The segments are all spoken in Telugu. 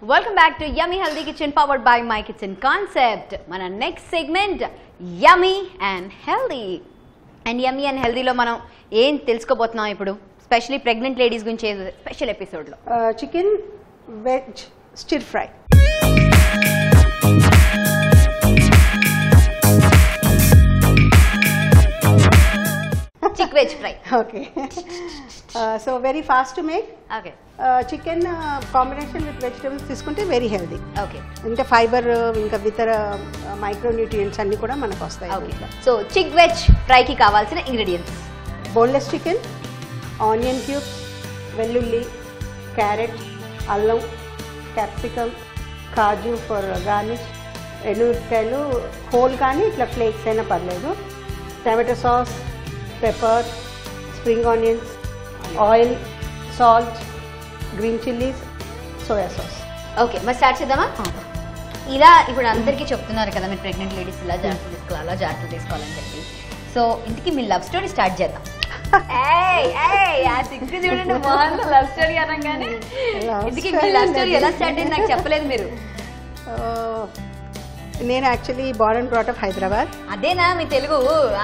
Welcome back to Yummy Healthy Kitchen powered by My Kitchen Concept. Mana next segment Yummy and Healthy. And Yummy and Healthy lo manam em telusukobothunam ippudu especially pregnant ladies gunche special episode lo chicken veg stir fry. Chick veg fry. Okay. So very fast to make. Okay. Chicken combination with vegetables తీసుకుంటే వెరీ హెల్దీ. ఓకే. ఇంకా ఫైబర్ ఇంకా ఇతర మైక్రోన్యూట్రియంట్స్ అన్ని కూడా మనకు వస్తాయి. Okay. So chick veg fry కి కావాల్సిన ingredients boneless chicken, onion cubes, వెల్లుల్లి, క్యారెట్, అల్లం, క్యాప్సికమ్, కాజు ఫర్ గార్నిష్, ఎండుమిరపకాయలు హోల్ కానీ ఇట్లా ఫ్లేక్స్ అయినా పర్లేదు, tomato sauce, pepper, spring onions, oil, salt, green chillies, soya sauce. Okay, మరి స్టార్ట్ చేద్దామా? ఇలా ఇప్పుడు అందరికీ చెప్తున్నారు కదా మీరు ప్రెగ్నెంట్ లేడీస్ ఇలా జాగ్రత్తలు తీసుకోవాలి అలా జాగ్రత్తలు తీసుకోవాలని చెప్పి. సో ఇంటికి మీ లవ్ స్టోరీ స్టార్ట్ చేద్దాం. చూడండి మోహన్ లవ్ స్టోరీ అనగానే ఇంటికి మీ లవ్ స్టోరీ ఎలా స్టార్ట్ అయింది నాకు చెప్పలేదు మీరు. నేను actually born and brought up Hyderabad. అదేనా మీ తెలుగు?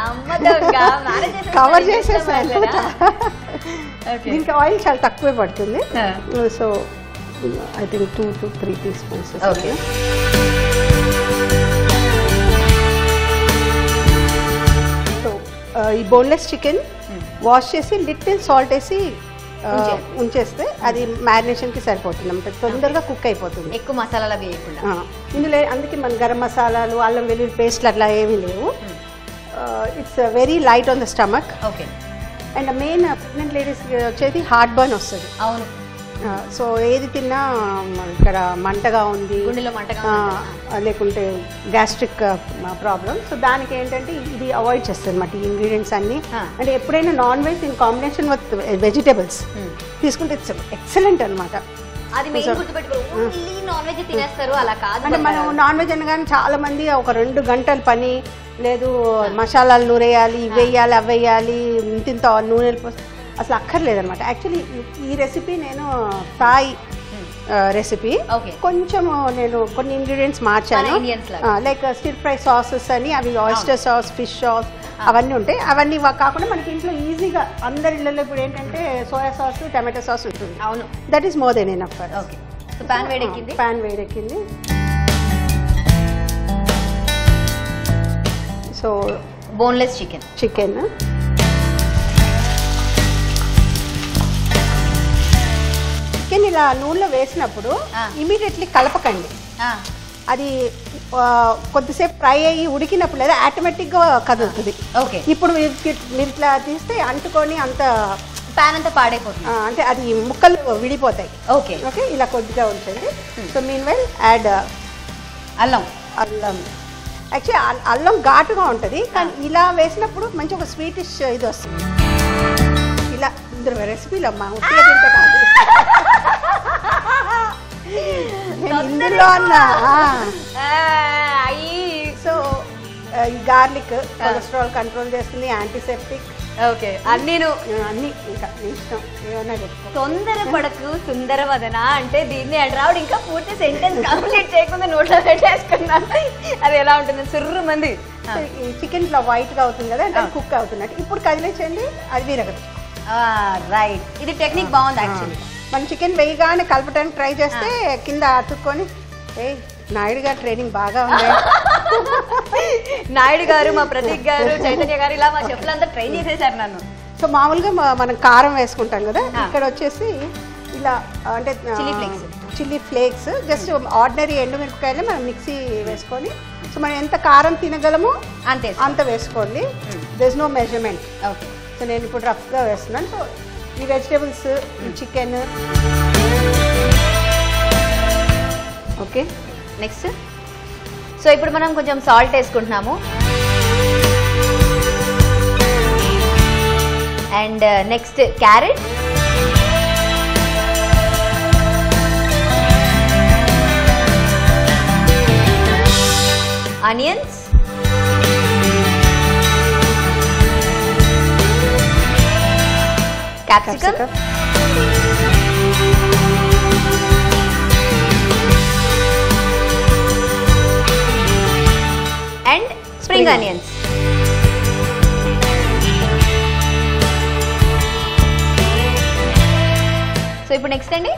కవర్ చేసేసాను. దీనికి ఆయిల్ చాలా తక్కువే పడుతుంది. So I think 2 to 3 teaspoons. Okay. So ఈ బోన్లెస్ చికెన్ వాష్ చేసి లిటిల్ సాల్ట్ వేసి ఉంచేస్తే అది మ్యారినేషన్ కి సరిపోతుంది అన్నమాట. తొందరగా కుక్ అయిపోతుంది, ఎక్కువ మసాలాలు వేయకుండా. ఇందులో అందుకే మన గరం మసాలాలు, అల్లం వెల్లుల్లి పేస్ట్లు అట్లా ఏమీ లేవు. It's very light on the stomach. Okay. And main pregnant ladies వచ్చేది హార్ట్ బర్న్ వస్తుంది. అవును. సో ఏది తిన్నా ఇక్కడ మంటగా ఉంది, గుండెలో మంటగా లేకుంటే గ్యాస్ట్రిక్ ప్రాబ్లం. సో దానికి ఏంటంటే ఇది అవాయిడ్ చేస్తుంది అన్నమాట ఈ ఇంగ్రీడియంట్స్ అన్ని. అంటే ఎప్పుడైనా non veg in combination with vegetables తీసుకుంటే ఇట్స్ ఎక్సలెంట్ అనమాట. అది మెయిన్ గుర్తుపెట్టుకోవాలి, నాన్ వెజ్ తినేస్తారు అలా కాదు. అంటే మనం నాన్ వెజ్ అనగానే చాలా మంది ఒక 2 గంటల పని లేదు, మసాలాలు నూరేయాలి, ఇవి వేయాలి, అవి వేయాలి, ఇంత నూనెలు పోసి అసలు అక్కర్లేదనమాట. యాక్చువల్లీ ఈ రెసిపీ నేను థాయ్ రెసిపీ, కొంచెం నేను కొన్ని ఇంగ్రీడియంట్స్ మార్చాను. లైక్ స్టిర్ ఫ్రై సాసెస్ అని, అవి ఆయిస్టర్ సాస్, ఫిష్ సాస్ అవన్నీ ఉంటాయి. అవన్నీ కాకుండా మనకి ఇంట్లో ఈజీగా అందరి ఇళ్ళలో ఇప్పుడు ఏంటంటే సోయా సాస్, టమాటో సాస్ ఉంటుంది. అవును, that is more than enough. Okay. So pan వేడెక్కింది. పాన్ వేడెక్కింది. So boneless chicken chicken chicken ఇలా నూనెలో వేసినప్పుడు ఇమీడియట్లీ కలపకండి. అది కొద్దిసేపు ఫ్రై అయ్యి ఉడికినప్పుడు లేదా ఆటోమేటిక్గా కదులుతుంది. ఓకే. ఇప్పుడు మీరు ఇట్లా తీస్తే అంటుకొని అంత ప్యాన్ అంతా పాడైపోతుంది, అంటే అది ముక్కలు విడిపోతాయి. ఓకే. ఓకే, ఇలా కొద్దిగా ఉంచండి. సో మీన్ వైల్ యాడ్ అల్లం. అల్లం యాక్చువల్లీ అల్లం ఘాటుగా ఉంటుంది, కానీ ఇలా వేసినప్పుడు మంచి ఒక స్వీటిష్ ఇది వస్తుంది. ఇలా ఇందులో రెసిపీలో అమ్మా ఉట్టిగా తింటే కాదు, ఇందులో అన్నా. సో ఈ గార్లిక్ కొలెస్ట్రాల్ కంట్రోల్ చేస్తుంది, యాంటీసెప్టిక్. ఓకే. అన్ని ఇంకా ఇష్టం ఏమన్నా చెప్పుకో. తొందరపడకు సుందరవదన అంటే దీన్ని అడ్రావుడు ఇంకా పూర్తి సెంటెన్స్ కంప్లీట్ చేయకుండా నోట్లో పెట్టేసుకున్నాను. అది ఎలా ఉంటుంది సుర్రు మంది. ఈ చికెన్ ఇట్లా వైట్ గా అవుతుంది కదా, అంటే కుక్ అవుతున్నట్టు. ఇప్పుడు కదిలేచండి, అది విరగదు. రైట్, ఇది టెక్నిక్ బాగుంది యాక్చువల్లీ. మన చికెన్ వేయగానే కలపడానికి ట్రై చేస్తే కింద అతుక్కొని నాయుడు గారు ట్రైనింగ్ బాగా ఉంది. నాయుడు గారు, మా ప్రతీక్ గారు, చైతన్య గారు ఇలా మా చెఫ్లంతా ట్రైన్ చేసేసారు నన్ను. సో మామూలుగా మనం కారం వేసుకుంటాం కదా, ఇక్కడ వచ్చేసి ఇలా అంటే చిల్లీ ఫ్లేక్స్, జస్ట్ ఆర్డినరీ ఎండుమిరపకాయలు మనం మిక్సీ వేసుకొని, సో మనం ఎంత కారం తినగలమో అంత వేసుకోండి. There is no measurement. Okay. So నేను ఇప్పుడు రఫ్గా వేస్తున్నాను. సో ఈ vegetables, chicken. Okay, next. So ఇప్పుడు మనం కొంచెం సాల్ట్ వేసుకుంటున్నాము. And next carrot, onions, capsicum, spring onions. So ఇప్పుడు నెక్స్ట్ అండి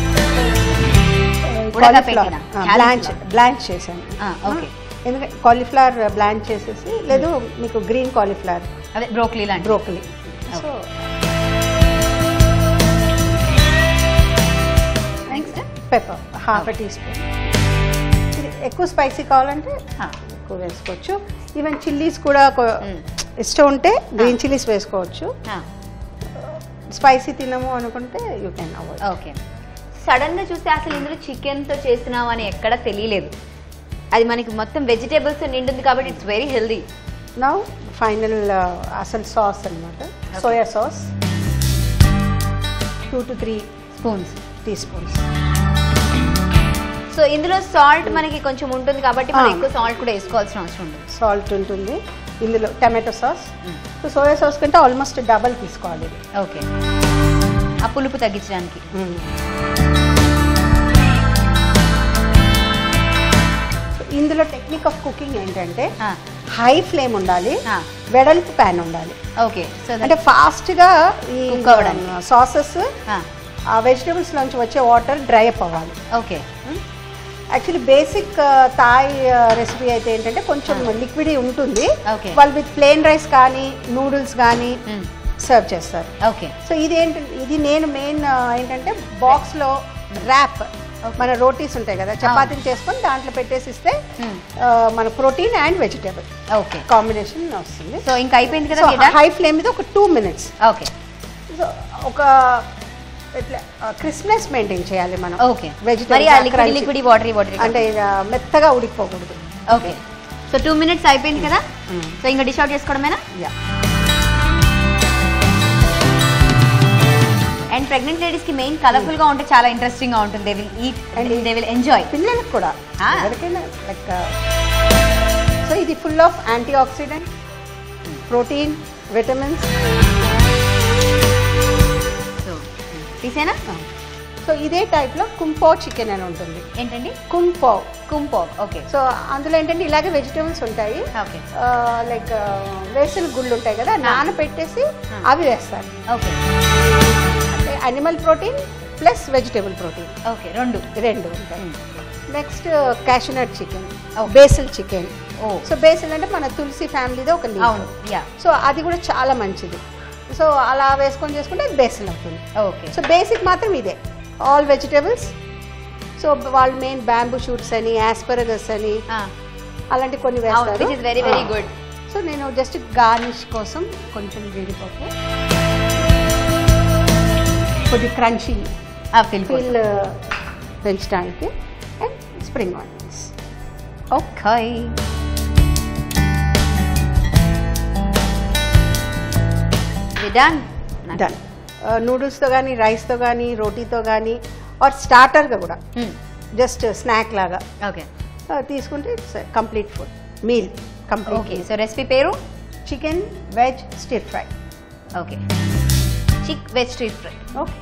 బ్లాంచ్ చేశాను. ఓకే, ఎందుకంటే కాలీఫ్లవర్ బ్లాంచ్ చేసేసి, లేదు మీకు గ్రీన్ కాలీఫ్లవర్ అదే బ్రోకలీ లాంటి. Broccoli. So next pepper half teaspoon. ఇది ఎక్కువ స్పైసీ కావాలంటే ఎక్కువ వేసుకోవచ్చు. ఈవెన్ చిల్లీస్ కూడా ఇష్టం ఉంటే గ్రీన్ చిల్లీస్ వేసుకోవచ్చు. స్పైసీ తినము అనుకుంటే you can avoid. Okay. Sudden గా చూస్తే అసలు ఇందులో చికెన్ తో చేస్తున్నాం అని ఎక్కడ తెలియలేదు. అది మనకి మొత్తం వెజిటేబుల్స్ నిండుంది కాబట్టి it's very healthy. Now final అసలు సాస్ అన్నమాట, soya sauce 2 to 3 teaspoons. So ఇందులో సాల్ట్ మనకి కొంచెం ఉంటుంది కాబట్టి మనం ఎక్కువ సాల్ట్ కూడా వేసుకోవాల్సిన అవసరం ఉంది. సాల్ట్ ఉంటుంది ఇందులో. Tomato sauce, so soya sauce కంటే ఆల్మోస్ట్ డబల్ తీసుకోవాలి. ఓకే, ఆ పులుపు తగ్గించడానికి. ఇందులో టెక్నిక్ ఆఫ్ కుకింగ్ ఏంటంటే హై ఫ్లేమ్ ఉండాలి, వెడల్పు ప్యాన్ ఉండాలి. ఓకే, సో అంటే ఫాస్ట్ గా ఈ సాసెస్ ఆ వెజిటేబుల్స్ నుంచి వచ్చే వాటర్ డ్రై అప్ అవ్వాలి. Okay. Actually basic Thai recipe అయితే ఏంటంటే కొంచెం లిక్విడ్ ఉంటుంది. వాళ్ళు విత్ ప్లెయిన్ రైస్ కానీ నూడిల్స్ కానీ సర్వ్ చేస్తారు. ఓకే. సో ఇది ఏంటంటే, ఇది నేను మెయిన్ ఏంటంటే బాక్స్ లో ర్యాప్, మన రోటీస్ ఉంటాయి కదా, చపాతీలు చేసుకొని దాంట్లో పెట్టేసి ఇస్తే మన protein and vegetable okay combination వస్తుంది. సో ఇంకా అయిపోయింది కదా. హై ఫ్లేమ్ మీద ఒక 2 minutes. ఓకే. సో ఒక ఇట్లా క్రిస్ప్నెస్ మెయింటైన్ చేయాలి మనం. ఓకే. లిక్విడ్ వాటరీ అంటే మెత్తగా ఉడికిపోకూడదు. ఓకే. సో 2 minutes అయిపోయింది కదా. సో ఇంకా డిష్ అవుట్ చేసుకోవడమేనా? అండ్ ప్రెగ్నెంట్ లేడీస్ కి మెయిన్ కలర్ఫుల్ గా ఉంటే చాలా ఇంట్రెస్టింగ్ గా ఉంటుంది. They will eat and they will enjoy. పిల్లలకు కూడా ఎవరికైనా లైక్. సో ఇది full of antioxidant, protein, vitamins. తీసేనా? సో ఇదే టైప్ లో కుంపో చికెన్ అని ఉంటుంది. ఏంటండి? కుంపో. ఓకే. సో అందులో ఏంటంటే ఇలాగే వెజిటేబుల్స్ ఉంటాయి. ఓకే. లైక్ వేసిన గుళ్ళు ఉంటాయి కదా, నానబెట్టేసి అవి వేస్తారు. ఓకే. అంటే animal protein plus vegetable protein. Okay, రెండు ఉంటాయి. Next cashew nut chicken, basil chicken. So basil అంటే మన తులసి ఫ్యామిలీలో ఒక లీఫ్. సో అది కూడా చాలా మంచిది. సో అలా వేసుకొని చేసుకుంటే బేసిల్ అవుతుంది. ఓకే. సో బేసిక్ మాత్రం ఇదే, ఆల్ వెజిటేబుల్స్. సో వాళ్ళు మెయిన్ బ్యాంబూ షూట్స్ అని, ఆస్పరగస్ అని అలాంటి కొన్ని వేస్తారు. Which is very very good. So నేను జస్ట్ గార్నిష్ కోసం కొంచెం జీడిపప్పు, కొద్ది క్రంచీ ఫీల్ పెంచడానికి, and spring onions. Okay. Done. నూడిల్స్తో కానీ, రైస్తో కానీ, రోటీతో కానీ, ఆర్ స్టార్టర్గా కూడా జస్ట్ స్నాక్ లాగా తీసుకుంటే it's complete food meal. Complete. Okay. So recipe పేరు chicken veg stir fry. Okay, chick veg stir fry.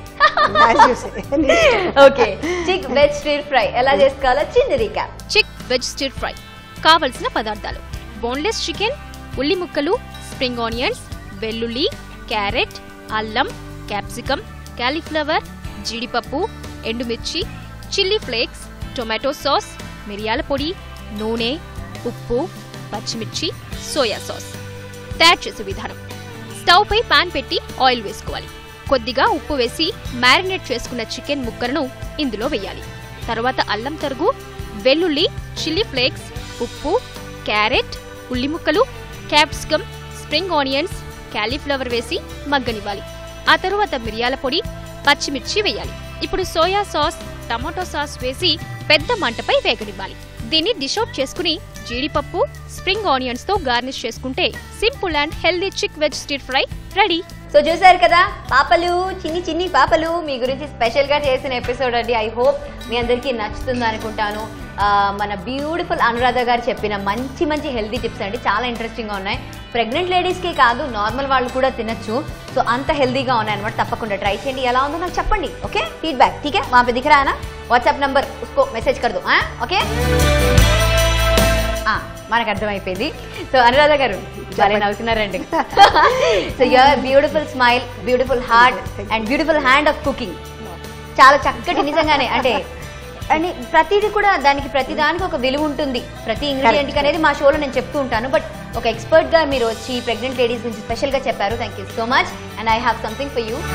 Okay, chick veg stir fry ఎలా చేసుకోవాలో చిన్న recap. Chick veg stir fry కావలసిన పదార్థాలు: బోన్లెస్ చికెన్, ఉల్లి ముక్కలు, స్ప్రింగ్ ఆనియన్స్, వెల్లుల్లి, క్యారెట్, అల్లం, క్యాప్సికమ్, కాలీఫ్లవర్, జీడిపప్పు, ఎండుమిర్చి, చిల్లీ ఫ్లేక్స్, టొమాటో సాస్, మిరియాల పొడి, నూనె, ఉప్పు, పచ్చిమిర్చి, సోయా సాస్. తయారు చేసే విధానం: స్టవ్ పై పాన్ పెట్టి ఆయిల్ వేసుకోవాలి. కొద్దిగా ఉప్పు వేసి మ్యారినేట్ చేసుకున్న చికెన్ ముక్కలను ఇందులో వేయాలి. తర్వాత అల్లం తరుగు, వెల్లుల్లి, చిల్లీ ఫ్లేక్స్, ఉప్పు, క్యారెట్, ఉల్లి ముక్కలు, క్యాప్సికమ్, స్ప్రింగ్ ఆనియన్స్, కాలీఫ్లవర్ వేసి మగ్గనివ్వాలి. ఆ తరువాత మిరియాల పొడి, పచ్చిమిర్చి వేయాలి. ఇప్పుడు సోయా సాస్, టమాటో సాస్ వేసి పెద్ద మంటపై వేగనివ్వాలి. దీన్ని డిష్ అవుట్ చేసుకుని జీడిపప్పు, స్ప్రింగ్ ఆనియన్స్ తో గార్నిష్ చేసుకుంటే simple and healthy chick veg stir fry ready. So చూసారు కదా పాపలు, చిన్ని పాపలు, మీ గురించి స్పెషల్ గా చేసిన ఎపిసోడ్ అండి. ఐ హోప్ మీ అందరికీ నచ్చుతుంది అనుకుంటాను. మన బ్యూటిఫుల్ అనురాధ గారు చెప్పిన మంచి మంచి హెల్దీ టిప్స్ అండి, చాలా ఇంట్రెస్టింగ్గా ఉన్నాయి. ప్రెగ్నెంట్ లేడీస్కే కాదు, నార్మల్ వాళ్ళు కూడా తినచ్చు. సో అంత హెల్దీగా ఉన్నాయి అనమాట. తప్పకుండా ట్రై చేయండి. ఎలా ఉందో నాకు చెప్పండి. ఓకే, फीडबैक ठीक है, वहाँ पे दिख रहा है ना व्हाट्सएप नंबर, उसको मैसेज कर दो. ओके, మనకు అర్థమైపోయింది. సో అనురాధ గారు చాలా నవ్వుతున్నారండి. So your beautiful smile, beautiful heart and beautiful hand of cooking. చాలా చక్కటి నిజంగానే అంటే అండ్ ప్రతిదీ కూడా దానికి ప్రతిదానికి ఒక విలువ ఉంటుంది, ప్రతి ఇంగ్రీడియంట్ అనేది మా షోలో నేను చెప్తూ ఉంటాను. బట్ ఒక ఎక్స్పర్ట్ గా మీరు వచ్చి ప్రెగ్నెంట్ లేడీస్ గురించి స్పెషల్ గా చెప్పారు. Thank you so much and I have something for you.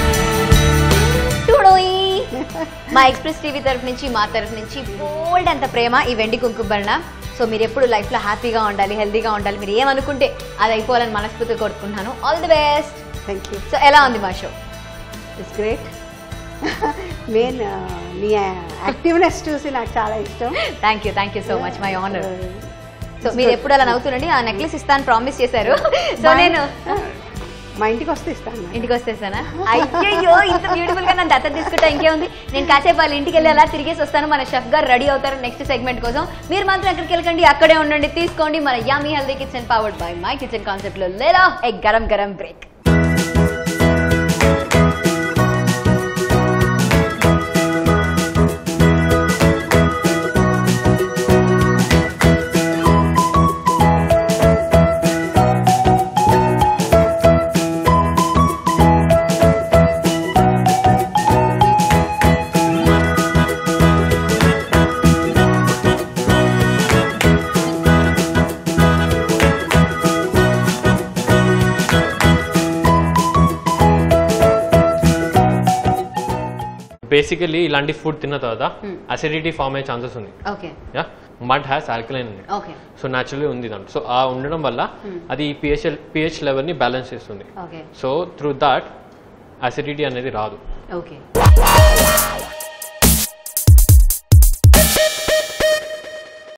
మా ఎక్స్ప్రెస్ టీవీ తరఫు నుంచి, మా తరఫు నుంచి బోల్డ్ అంత ప్రేమ ఈ వెండి కుంకుమభరణ. సో మీరు ఎప్పుడు లైఫ్లో హ్యాపీగా ఉండాలి, హెల్తీగా ఉండాలి, మీరు ఏమనుకుంటే అది అయిపోవాలని మనస్ఫూర్తిగా కోరుకుంటున్నాను. All the best. Thank you. So ఎలా ఉంది మా షో? It's great. మెయిన్ మీ యాక్టివ్నెస్ చూసి నాకు చాలా ఇష్టం. Thank you so much, my honour. So మీరు ఎప్పుడు అలా నవ్వుతుండండి. ఆ నెక్లెస్ ఇస్తాను ప్రామిస్ చేశారు. సో నేను మా ఇంటికి వస్తే ఇస్తాను. ఇంటికి వస్తేసానా? అయ్యో ఇంత బ్యూటిఫుల్ గా నన్ను దత్తత తీసుకుంటా ఇంకేముంది. నేను కాసేపు వాళ్ళ ఇంటికి వెళ్ళి అలా తిరిగేసి వస్తాను. మన షెఫ్ గారు రెడీ అవుతారు నెక్స్ట్ సెగ్మెంట్ కోసం. మీరు మాత్రం ఎక్కడికి వెళ్ళకండి, అక్కడే ఉండండి, తీసుకోండి మన yummy healthy kitchen powered by my kitchen concept లో లేదా ఎగ్ గరం గరం బ్రేక్. బేసికలీ ఇలాంటి ఫుడ్ తిన్న తర్వాత అసిడిటీ ఫామ్ అయ్యే ఛాన్సెస్ ఉంది. యా, మడ్ హ్యాస్ ఆల్కలైన్ ఉంది, సో న్యాచురల్లీ ఉంది దాంట్లో. సో ఆ ఉండడం వల్ల అది పిహెచ్ లెవెల్ని బ్యాలెన్స్ చేస్తుంది. సో త్రూ దాట్ అసిడిటీ అనేది రాదు.